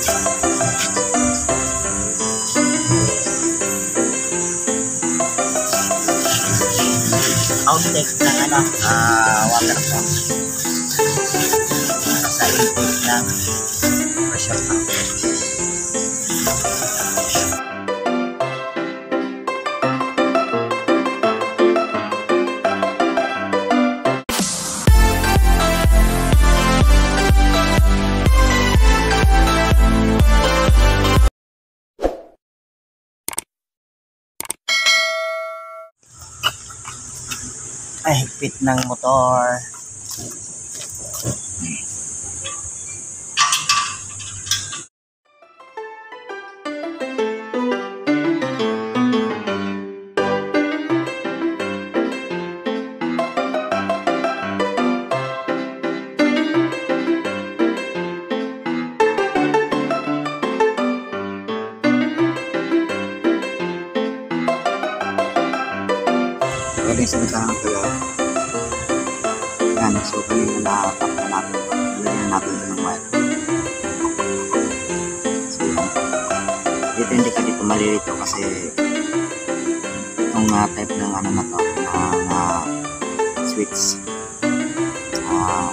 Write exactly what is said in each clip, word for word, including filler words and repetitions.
Outtake ng ano, uh, water pump sa intake ng pressure pump. Ay, higpit ng motor. Galing sa bitahan ko yan. Yan, so kanina na-tap na natin. Nalagyan natin ito ng wire. So yan. Dito hindi ka dito malilito kasi itong uh, type ng ano na to, ng uh, switch. Uh,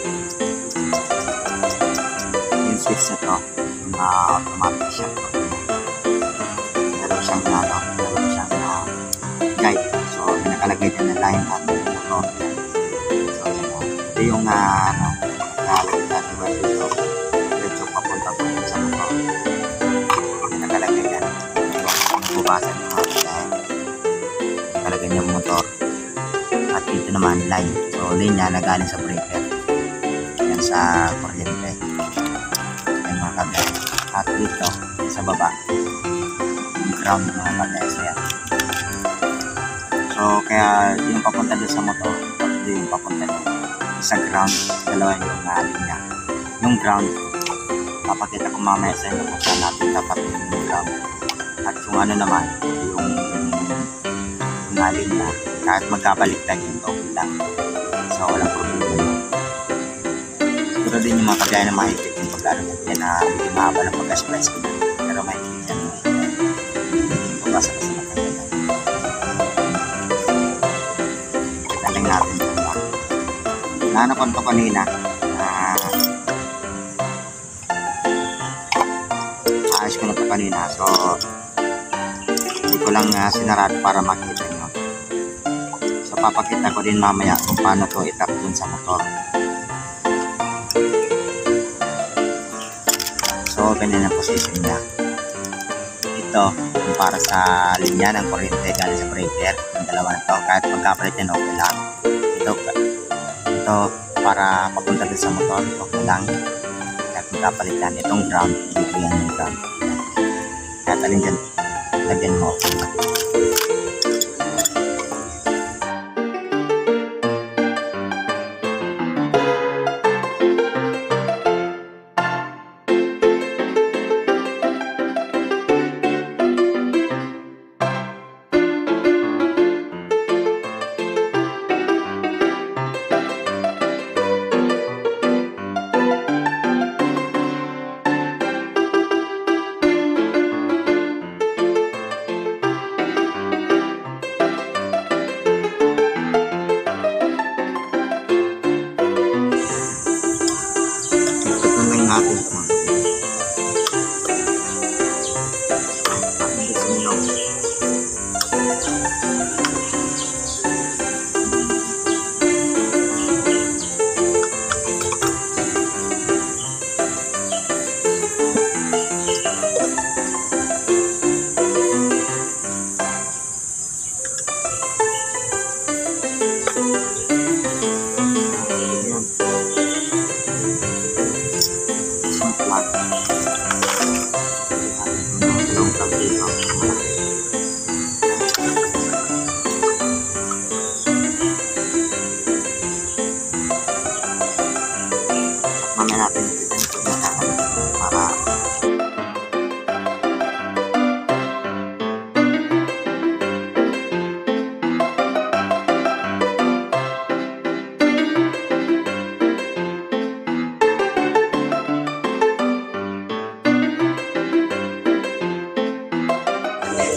yung switch na to, yung uh, automatic siya. Meron siyang ano, meron siyang uh, guide. So, nakalagay din na line at motor. So, yun o. Ito yung uh, ano, nakalagay natin ba dito. Dito papunta po sa motor. Nakalagay yan. Nabubasan yung mga dahil. Nakalagay niya motor. At dito naman line. So, line niya nagaling sa breaker. Yan sa kuryente. Yan mga kabel. At dito, sa baba. Yung ground ng mga kabel. So, yan. So, kaya yung papunta doon sa motor, yung papunta doon sa ground, dalawa yung uh, linya. Yung ground, papakita ko mamaya sa inyo kung saan natin dapat yung ground. At yung ano naman, yung yung uh, linya, kahit magkabaliktad yung okay lang. So, walang problema yun. Siguro din yung mga kagaya na mahigpit yung paglalagay yan na hindi mahaba ng pag-splice ko na. Pero mahigpit yan. Pagkasa ka sa makagaya. Natin ito lang. Nanakon ko kanina uh, ayos ko na ito kanina, so hindi ko lang uh, sinarado para makita nyo. So papakita ko din mamaya kung paano to itap dun sa motor. So ganyan ang position nya. Ito yung para sa linya ng kuryente galing sa breaker, yung dalawa na to, kahit magkapalit yan okay lang. Ito, ito para papunta din sa motor, okay lang. Kahit magkapalit yan, itong ground, dito yan yung ground. Kahit alin dyan, lagyan mo okay lang.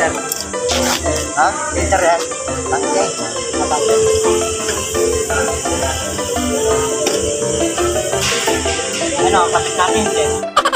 filter. Ha? Filter yan. Tangke. Matangke. Ano, kapit natin din.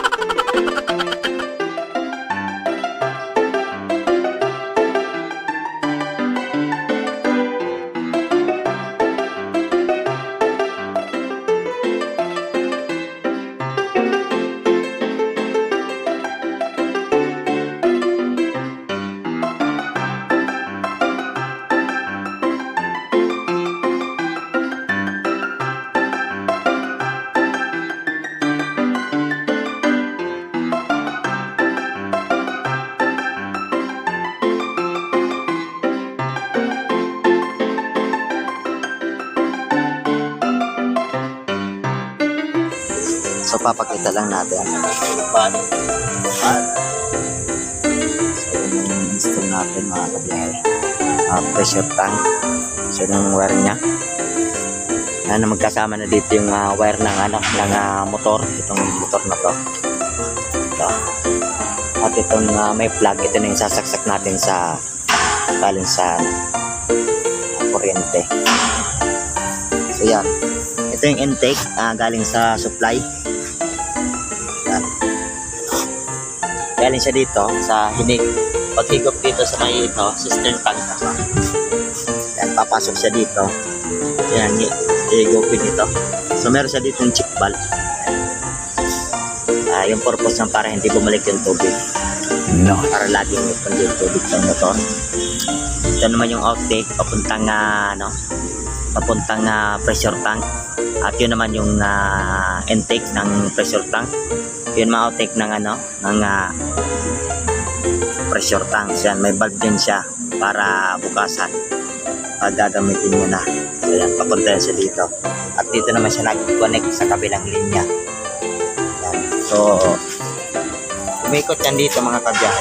So papakita lang natin. So yung install natin mga kabiyahe. Uh, pressure tank. So yung wire niya. Na magkasama na dito yung uh, wire ng ano ng uh, motor. Itong motor na to. Ito. At itong uh, may plug. Ito na yung sasaksak natin sa galing sa uh, kuryente. So yan. Ito yung intake uh, galing sa supply. Yan. Galing siya dito sa hinig. Paghigop dito sa may ito, cistern tank. Yan, papasok siya dito. Yan, higopin dito. So meron siya dito yung check valve. Uh, yung purpose ng para hindi bumalik yung tubig. No. Para laging open yung tubig sa motor. Ito naman yung outtake papuntang uh, ano, papuntang uh, pressure tank. At yun naman yung uh, intake ng pressure tank. Yun mga outtake ng ano, ng uh, pressure tank. Yan, may valve din siya para bukasan pag gagamitin mo na. So yan, papunta yan siya dito. At dito naman siya nag-connect sa kabilang linya. Yan. So umikot yan dito mga kabiyahe.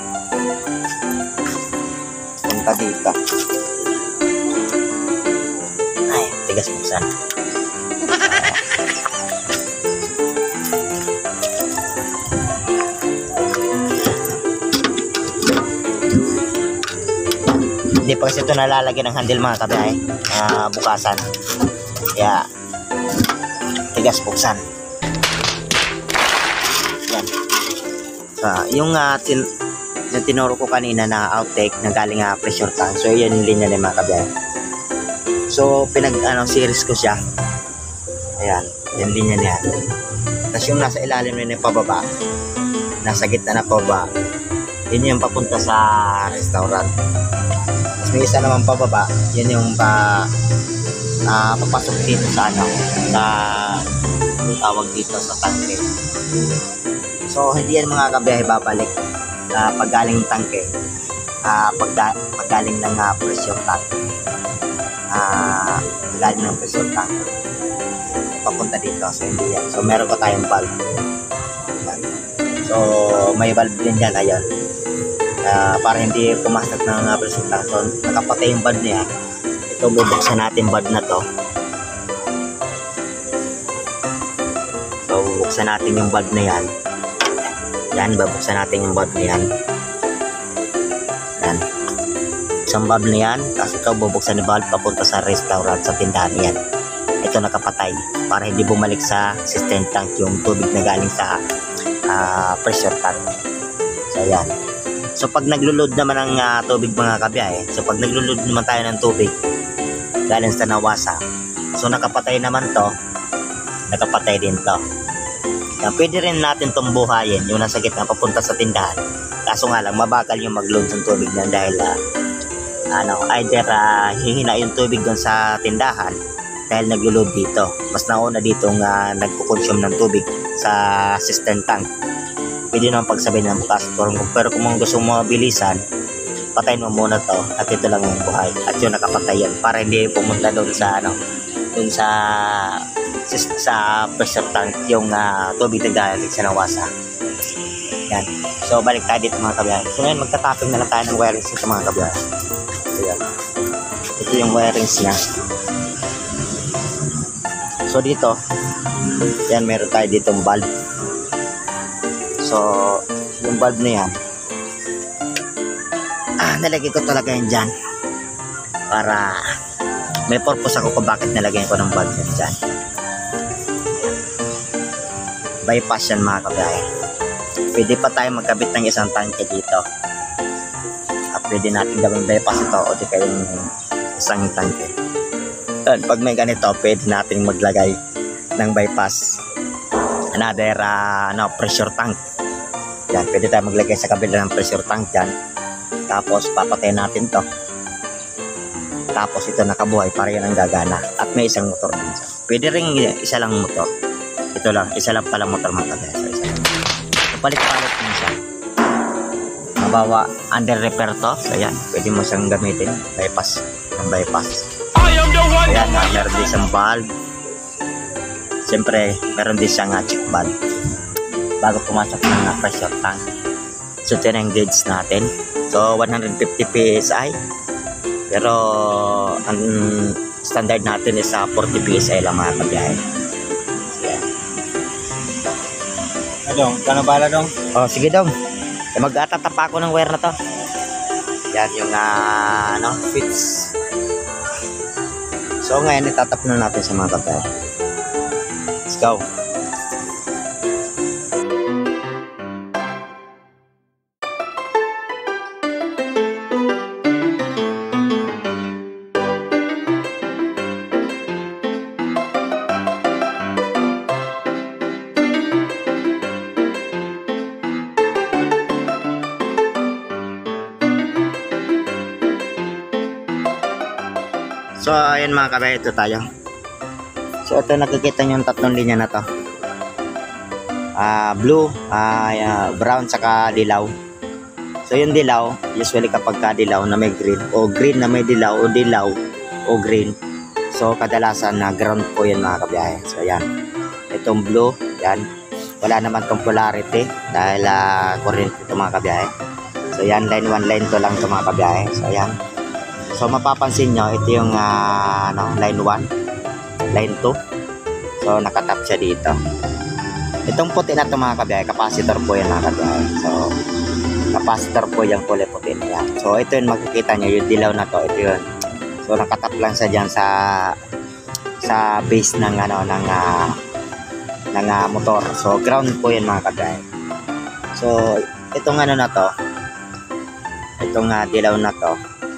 Punta dito. Ay, tigas buksan. Hindi pa kasi ito nalalagyan ng handle mga kabiyahe, uh, bukasan. Kaya tigas buksan. Yan. So, yung uh, tin yung tinuro ko kanina na outtake na galing uh, pressure tank. So yan yung linya ng mga kabiyahe. So pinag ano series ko siya. Ayan, yan linya niya. Tapos yung nasa ilalim na yung pababa, nasa gitna na pababa, yun yung papunta sa restaurant. May isa naman pababa, yun yung pa uh, papasok dito sa ano, sa tawag dito sa tangke. So hindi yan mga kabiyahe babalik uh, pag galing tangke, uh, pag, pag galing ng uh, pressure tank, uh, pag galing ng pressure tank papunta dito. So hindi yan. So meron pa tayong valve. So may valve din yan, ayan. Uh, para hindi pumasok ng uh, pressure tank. So nakapatay yung valve niya. Ito bubuksan natin valve na to. So bubuksan natin yung valve na yan. Yan, babuksan natin yung valve na yan. Yan. Isang valve na yan. Tapos ito bubuksan yung valve papunta sa restaurant, sa tindahan yan. Ito nakapatay para hindi bumalik sa cistern tank yung tubig na galing sa uh, pressure tank. So yan. So pag naglo-load naman ng uh, tubig mga kabiyahe, so pag naglo-load naman tayo ng tubig galing sa nawasa, so nakapatay naman to, nakapatay din to. Yan, pwede rin natin itong buhayin yung nasa gitna papunta sa tindahan. Kaso nga lang mabagal yung mag-load ng tubig na dahil uh, ano, either uh, hihina yung tubig doon sa tindahan dahil naglo-load dito. Mas nauna dito nga uh, nagpo-consume ng tubig sa cistern tank. Pwede naman pagsabihin ng bukas. Pero kung gusto mo mabilisan, patayin mo muna to at ito lang yung buhay. At yun nakapatay yan para hindi pumunta doon sa ano, doon sa sa pressure tank yung uh, tubig na galing sa nawasa. Yan. So balik tayo dito mga kabiyahe. So ngayon magtataping na lang tayo ng wirings sa mga kabiyahe. So yan. Ito yung wirings niya. So dito, yan meron tayo ditong valve. So, yung valve na yan, ah, nalagay ko talaga yan dyan para may purpose ako kung bakit nalagay ko ng bag yan dyan. Bypass yan mga kabayan. Pwede pa tayo magkabit ng isang tangke dito at pwede natin gawing bypass ito o di kayong isang tangke. At pag may ganito pwede natin maglagay ng bypass another uh, ano, pressure tank. Yan, pwede tayo maglagay sa kabila ng pressure tank dyan. Tapos papatayin natin to. Tapos ito nakabuhay para yan ang gagana. At may isang motor din siya. Pwede rin isa lang motor. Ito lang, isa lang pala motor mga kabaya. So, isa lang. Palit-palit din siya. Mabawa under repair to. So yan, pwede mo siyang gamitin. Bypass. Ang bypass. Ayan, uh, meron din siyang valve. Siyempre, meron din siyang uh, check valve. Bago pumasok ng uh, pressure tank. So ito yung gauge natin. So one hundred fifty P S I. Pero ang standard natin is uh, forty P S I lang mga kabiyahe. So yan. Adong, kano bala dong? Oh, sige dong. E, mag-atatapa ako ng wire na to. Yan yung uh, ano, switch. So ngayon itatap na natin sa mga kabiyahe. Let's go. So ayan mga kabayan, ito tayo. So ito nakikita nyo yung tatlong linya na to. Uh, blue, uh, brown, saka dilaw. So yung dilaw, usually kapag ka dilaw na may green, o green na may dilaw, o dilaw, o green. So kadalasan na ground po yun mga kabayan. So ayan, itong blue, yan. Wala naman tong polarity dahil uh, current ito mga kabayan. So yan, line one, line two lang ito mga kabayan. So ayan. So mapapansin nyo, ito yung uh, ano, line one, line two. So nakatap siya dito. Itong puti na ito mga kabiyahe, capacitor po yan mga kabiyahe. So capacitor po yung kulay puti na yan. So ito yung makikita nyo, yung dilaw na to, ito yun. So nakatap lang siya dyan sa sa base ng ano, ng uh, ng uh, motor. So ground po yan mga kabiyahe. So itong ano na to, itong uh, dilaw na to,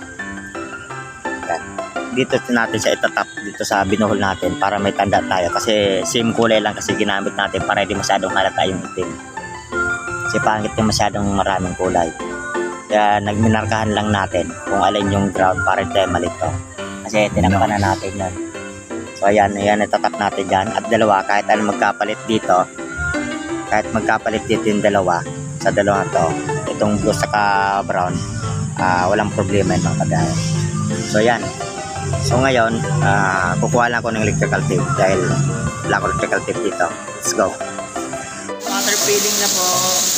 dito natin siya itatap dito sa binuhol natin para may tanda tayo kasi same kulay lang kasi ginamit natin para hindi masyadong halata yung itim kasi pangit yung masyadong maraming kulay kaya nagminarkahan lang natin kung alin yung ground para hindi tayo malito kasi tinakpan na natin yan. So ayan, ayan itatap natin dyan at dalawa kahit ano magkapalit dito kahit magkapalit dito yung dalawa sa dalawa to itong blue saka brown uh, walang problema yung mga kagaya. So ayan. So ngayon, uh, kukuha lang ako ng electrical tape dahil wala ko electrical tape dito. Let's go. Water filling na po.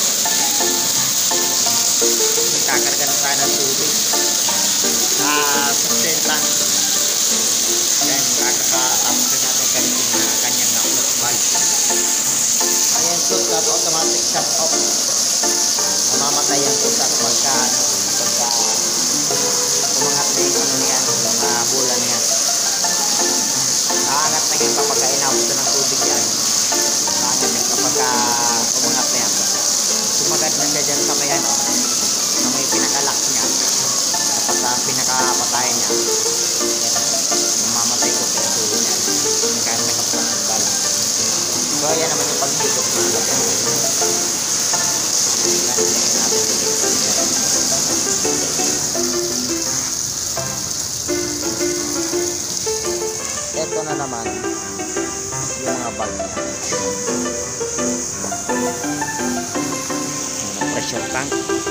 Magkakarga na tayo ng tubig. Ah, fifteen tank. Then, kakatapos na natin kanyang na kanyang na flux valve. Ayan po, tapos automatic shut off. Mamamatay yan po sa pagka, pagka, umangat na yung ano niyan, yung uh, bola niyan. Aangat na yung kapag inabot ng tubig yan. Aangat yung kapag uh, umangat na yan. Sumagad na siya dyan sa may ano, na may pinakalock niya. Kapag uh, pinakapatayan niya. Yan, mamamatay ko sa tubig niya. Kaya may kapag bala. So ayan naman yung paghigop na natin. Ito na naman yung mga valve niya. Pressure tank.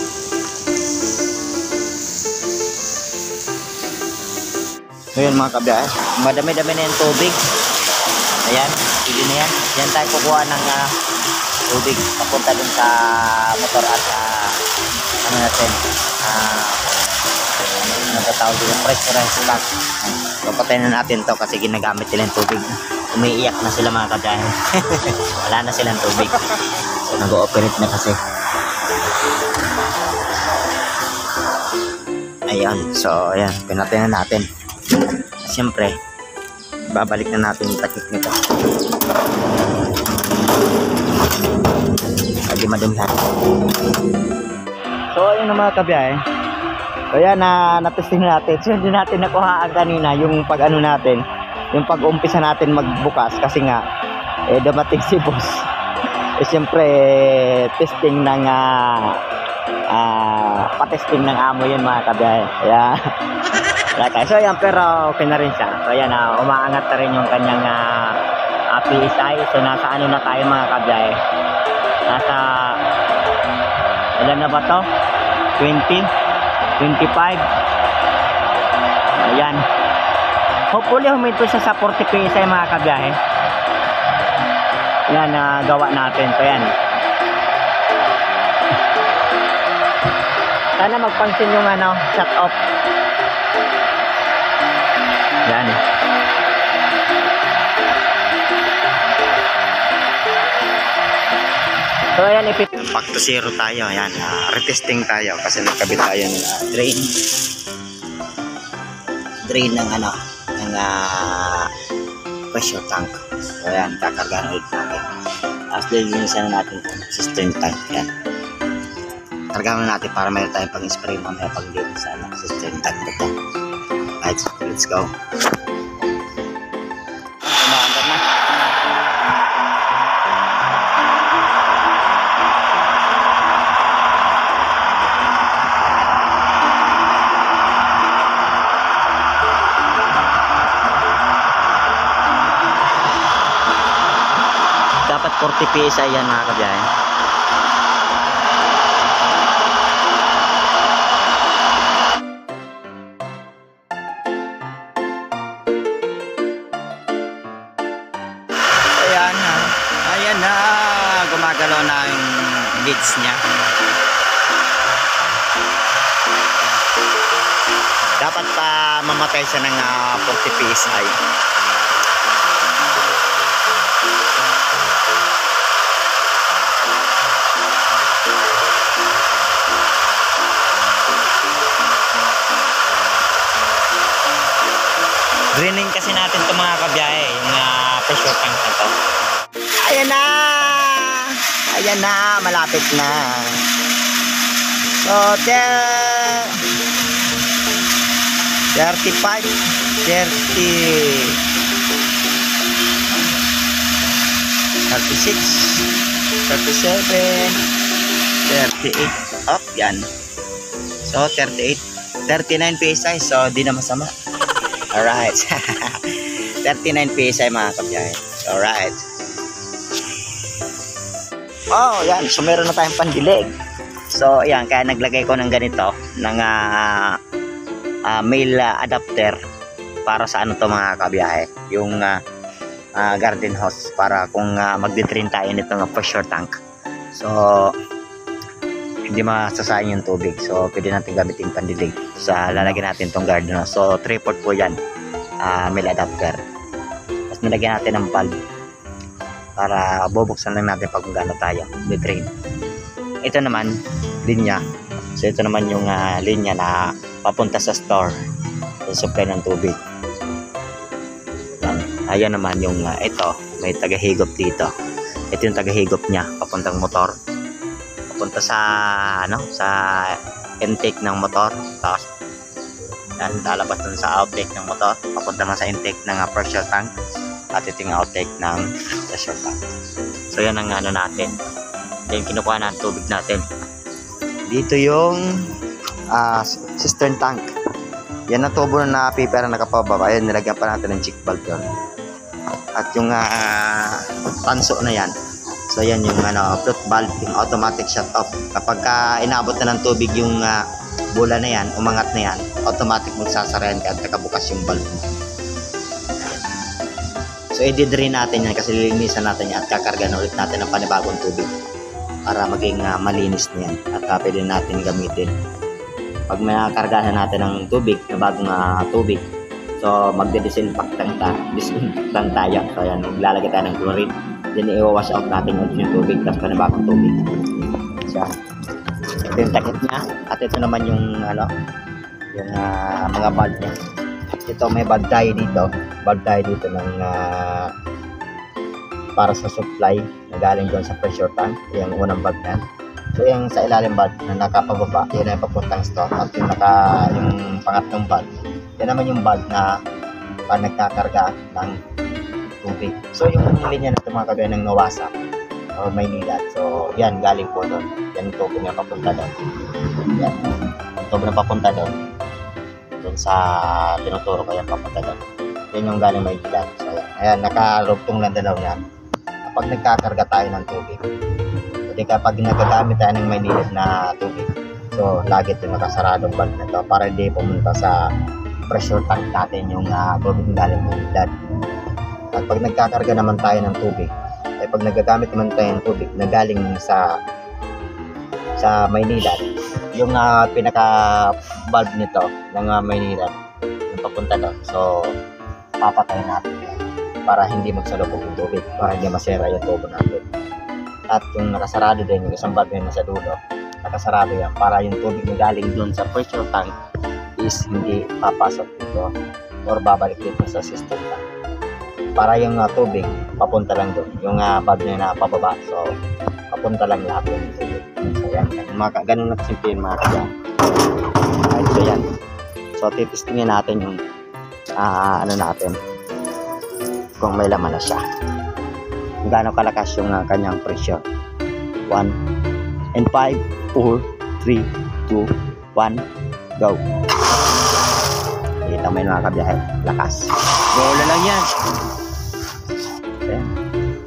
So yun mga kabiyahe, madami-dami na yung tubig. Ayan, pili na yan. Yan tayo kukuha ng uh, tubig papunta dun sa motor at uh, ano natin uh, ano ba tawag dito, pressurized tank. So patayin na natin to kasi ginagamit nila yung tubig. Umiiyak na sila mga kabiyahe. Wala na silang tubig. So nag-ooperate na kasi. Ayan, so ayan, pinatay na natin. Siyempre, babalik na natin yung takip nito. Hindi madumhan. So ayun na mga kabiyahe. So ayan, na natesting natin. So hindi natin nakuhaan kanina yung pag ano natin, yung pag-umpisa natin magbukas kasi nga eh dumating si boss. Eh siyempre testing ng uh, uh, patesting ng amo yun mga kabiyahe. Kaya okay. So ayan, pero okay na rin siya. So ayan, uh, umaangat na rin yung kanyang uh, uh, P S I. So nasa ano na tayo mga kabiyahe. Nasa ilan na ba to? twenty, twenty-five. Ayan. Hopefully huminto siya sa forty P S I mga kabiyahe. Yan na uh, gawa natin. So yan. Sana magpansin yung ano, shut off. Yan. So ayan, ipit back to zero tayo. Ayan, uh, retesting tayo kasi nagkabit tayo ng uh, drain. Drain ng ano, ng uh, pressure tank. So ayan, kakarga ulit natin. Tapos lilinisan na natin itong cistern tank. Ayan. Karga na natin para mayroon tayong pang-spray mamaya pag-linis sa ano, cistern tank ito. Alright, let's go. Dapat forty P S I yan mga kabiyahe. Ayan na. Ayan na. Gumagalaw na yung leads niya. Dapat pa mamatay siya ng uh, forty P S I. Draining kasi natin ito mga kabiyahe, yung uh, pressure tank na ito. Ayan na! Ayan na, malapit na. So, thirty-five, thirty, thirty-six, thirty-seven, thirty-eight. Up, yan. So, thirty-eight, thirty-nine P S I. So, di na masama. Alright. thirty-nine P S I mga kabiyahe. Alright. Oh, yan. So, meron na tayong pandilig. So, yan. Kaya naglagay ko ng ganito. Ng uh, uh, male uh, adapter. Para sa ano to mga kabiyahe. Yung uh, uh, garden hose. Para kung uh, magditrain tayo nito ng pressure tank. So, hindi masasayang yung tubig. So, pwede natin gamitin pandilig. So, lalagyan natin tong garden hose. So, three port po yan. Uh, male adapter. Tapos nilagyan natin ng valve para bubuksan lang natin pag gano'n tayo di-drain. Ito naman linya. So ito naman yung uh, linya na papunta sa store yung supply ng tubig. Yan. Ayan naman yung uh, ito may tagahigop dito. Ito yung tagahigop niya papuntang motor, papunta sa ano sa intake ng motor. Tapos yan, lalabas dun sa outtake ng motor, papunta na sa intake ng uh, pressure tank, at ito yung outtake ng pressure tank. So yan ang ano natin. Then kinukuha na ang tubig natin. Dito yung uh, cistern tank. Yan ang tubo na paper na nakapababa. Ayan, nilagyan pa natin ng check valve yun. At yung uh, tanso na yan. So yan yung ano, float valve, yung automatic shut off. Kapag uh, inabot na ng tubig yung uh, bola na yan, umangat na yan, automatic magsasara yan at nakabukas yung valve mo. So i-drain natin yan kasi lilinisan natin yan at kakarga na ulit natin ng panibagong tubig para maging uh, malinis na yan at uh, pwede natin gamitin. Pag may kargahan natin ng tubig, na bagong uh, tubig, so magde-disinfectant ta disinfectant tayo. So yan, maglalagay tayo ng chlorine, then i-wash out natin yung tubig tapos panibagong tubig. So ito yung takip niya at ito naman yung ano yung uh, mga valve niya. Ito may valve tayo dito, valve tayo dito ng uh, para sa supply na galing doon sa pressure tank, yung unang valve na. So yung sa ilalim valve na nakapababa, yun ay papuntang stock, at yung naka yung pangatlong valve, yan naman yung valve na pa nagkakarga ng tubig. So yung linya na ito mga kagaya ng Nawasa o Maynila, so yan galing po doon, yan yung tubig na papunta doon, yan yung tubig na papunta doon doon sa tinuturo ko, yan papunta doon, yan yung galing Maynila. So yan, ayan, nakarugtong lang dalaw yan kapag nagkakarga tayo ng tubig. Kasi kapag nagagamit tayo ng Maynila na tubig, so lagi ito nakasaradong valve na ito para hindi pumunta sa pressure tank natin yung uh, tubig na galing Maynila. At pag nagkakarga naman tayo ng tubig, ay pag nagagamit naman tayo ng tubig na galing sa sa Maynila, yung uh, pinaka valve nito ng uh, Maynila yung papunta doon, so papatayin natin yan para hindi magsalubog yung tubig, para hindi masira yung tubo natin. At yung nakasarado din, yung isang valve na nasa dulo, nakasarado yan para yung tubig na galing doon sa pressure tank is hindi papasok dito or babalik dito sa system tank, para yung uh, tubig papunta lang doon, yung uh, valve na napababa, so papunta lang lahat yung tubig. So yan, mga, ganun na simple yung mga kaya. Alright, so yan, so titistingin natin yung uh, ano natin kung may laman na siya, kung gaano kalakas yung uh, kanyang pressure. One and five, four, three, two, one, go. Kita mo yung mga kabiyahe, lakas. Bola lang yan. Ayan.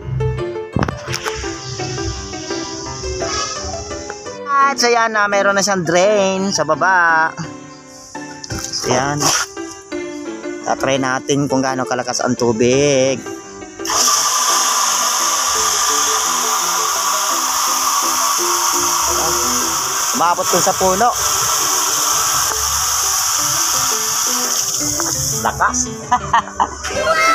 At so yan na, uh, mayroon na siyang drain sa baba. So yan, tatry natin kung gaano kalakas ang tubig. Umabot dun sa puno. Lakas.